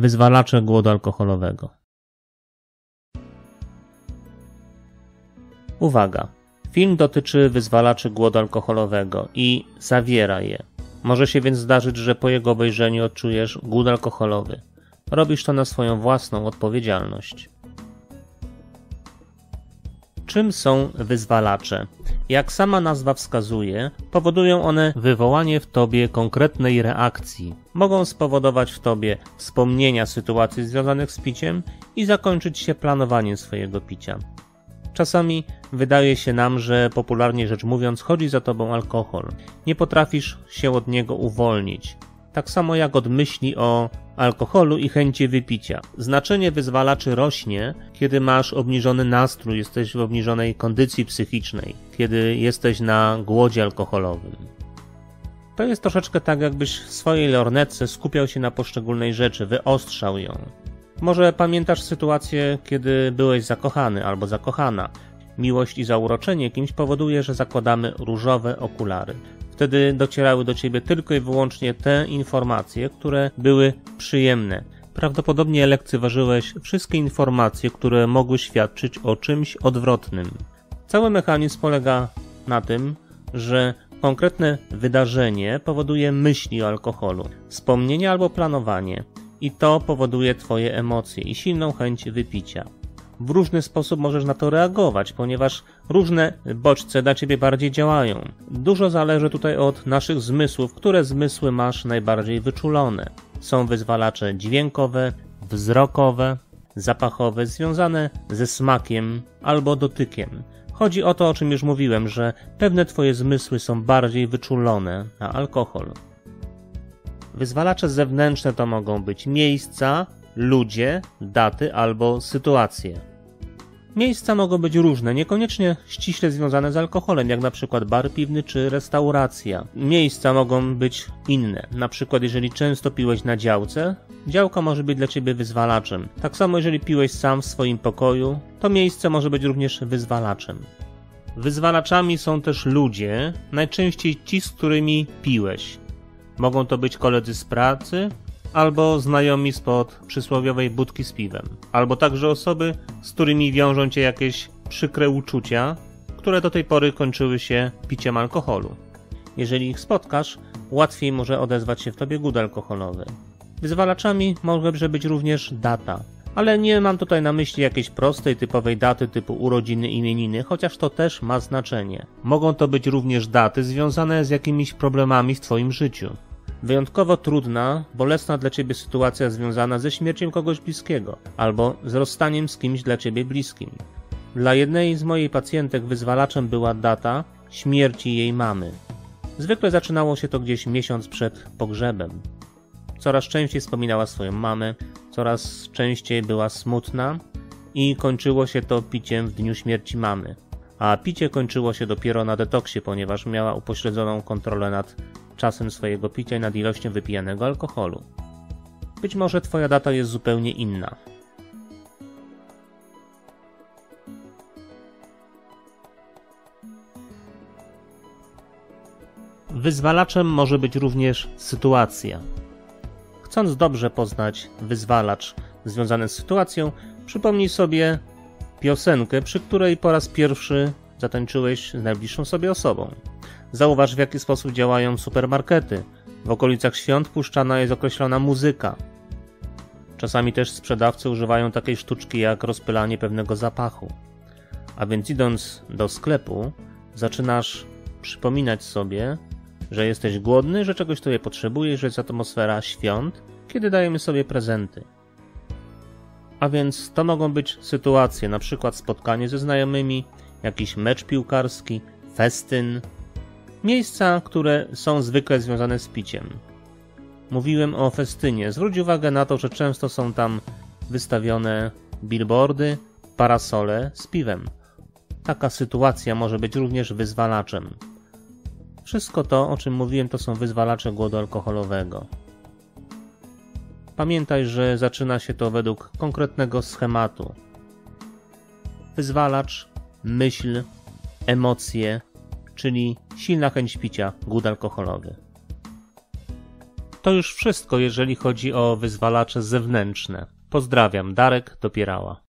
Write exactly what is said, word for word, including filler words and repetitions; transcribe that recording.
Wyzwalacze głodu alkoholowego. Uwaga! Film dotyczy wyzwalaczy głodu alkoholowego i zawiera je. Może się więc zdarzyć, że po jego obejrzeniu odczujesz głód alkoholowy. Robisz to na swoją własną odpowiedzialność. Czym są wyzwalacze? Jak sama nazwa wskazuje, powodują one wywołanie w tobie konkretnej reakcji. Mogą spowodować w tobie wspomnienia sytuacji związanych z piciem i zakończyć się planowaniem swojego picia. Czasami wydaje się nam, że popularnie rzecz mówiąc chodzi za tobą alkohol. Nie potrafisz się od niego uwolnić. Tak samo jak od myśli o alkoholu i chęci wypicia. Znaczenie wyzwalaczy rośnie, kiedy masz obniżony nastrój, jesteś w obniżonej kondycji psychicznej, kiedy jesteś na głodzie alkoholowym. To jest troszeczkę tak, jakbyś w swojej lornetce skupiał się na poszczególnej rzeczy, wyostrzał ją. Może pamiętasz sytuację, kiedy byłeś zakochany albo zakochana. Miłość i zauroczenie kimś powoduje, że zakładamy różowe okulary. Wtedy docierały do ciebie tylko i wyłącznie te informacje, które były przyjemne. Prawdopodobnie lekceważyłeś wszystkie informacje, które mogły świadczyć o czymś odwrotnym. Cały mechanizm polega na tym, że konkretne wydarzenie powoduje myśli o alkoholu, wspomnienie albo planowanie i to powoduje twoje emocje i silną chęć wypicia. W różny sposób możesz na to reagować, ponieważ różne bodźce dla ciebie bardziej działają. Dużo zależy tutaj od naszych zmysłów, które zmysły masz najbardziej wyczulone. Są wyzwalacze dźwiękowe, wzrokowe, zapachowe, związane ze smakiem albo dotykiem. Chodzi o to, o czym już mówiłem, że pewne twoje zmysły są bardziej wyczulone na alkohol. Wyzwalacze zewnętrzne to mogą być miejsca, ludzie, daty albo sytuacje. Miejsca mogą być różne, niekoniecznie ściśle związane z alkoholem, jak na przykład bar piwny czy restauracja. Miejsca mogą być inne, na przykład jeżeli często piłeś na działce, działka może być dla ciebie wyzwalaczem. Tak samo jeżeli piłeś sam w swoim pokoju, to miejsce może być również wyzwalaczem. Wyzwalaczami są też ludzie, najczęściej ci, z którymi piłeś. Mogą to być koledzy z pracy, albo znajomi spod przysłowiowej budki z piwem, albo także osoby, z którymi wiążą cię jakieś przykre uczucia, które do tej pory kończyły się piciem alkoholu. Jeżeli ich spotkasz, łatwiej może odezwać się w tobie głód alkoholowy. Wyzwalaczami może być również data, ale nie mam tutaj na myśli jakiejś prostej, typowej daty typu urodziny, imieniny, chociaż to też ma znaczenie. Mogą to być również daty związane z jakimiś problemami w twoim życiu. Wyjątkowo trudna, bolesna dla ciebie sytuacja związana ze śmiercią kogoś bliskiego albo z rozstaniem z kimś dla ciebie bliskim. Dla jednej z mojej pacjentek wyzwalaczem była data śmierci jej mamy. Zwykle zaczynało się to gdzieś miesiąc przed pogrzebem. Coraz częściej wspominała swoją mamę, coraz częściej była smutna i kończyło się to piciem w dniu śmierci mamy. A picie kończyło się dopiero na detoksie, ponieważ miała upośledzoną kontrolę nad czasem swojego picia i nad ilością wypijanego alkoholu. Być może twoja data jest zupełnie inna. Wyzwalaczem może być również sytuacja. Chcąc dobrze poznać wyzwalacz związany z sytuacją, przypomnij sobie piosenkę, przy której po raz pierwszy zatańczyłeś z najbliższą sobie osobą. Zauważ, w jaki sposób działają supermarkety. W okolicach świąt puszczana jest określona muzyka. Czasami też sprzedawcy używają takiej sztuczki jak rozpylanie pewnego zapachu. A więc idąc do sklepu, zaczynasz przypominać sobie, że jesteś głodny, że czegoś tutaj potrzebujesz, że jest atmosfera świąt, kiedy dajemy sobie prezenty. A więc to mogą być sytuacje, na przykład spotkanie ze znajomymi, jakiś mecz piłkarski, festyn, miejsca, które są zwykle związane z piciem. Mówiłem o festynie. Zwróć uwagę na to, że często są tam wystawione billboardy, parasole z piwem. Taka sytuacja może być również wyzwalaczem. Wszystko to, o czym mówiłem, to są wyzwalacze głodu alkoholowego. Pamiętaj, że zaczyna się to według konkretnego schematu. Wyzwalacz, myśl, emocje, czyli silna chęć picia, głód alkoholowy. To już wszystko, jeżeli chodzi o wyzwalacze zewnętrzne. Pozdrawiam, Darek Dopierała.